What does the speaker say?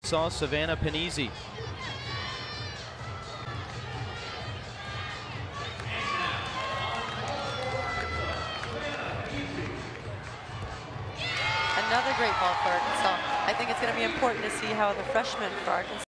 Arkansas, Savannah, Pennese. Another great ball for Arkansas. I think it's going to be important to see how the freshmen for Arkansas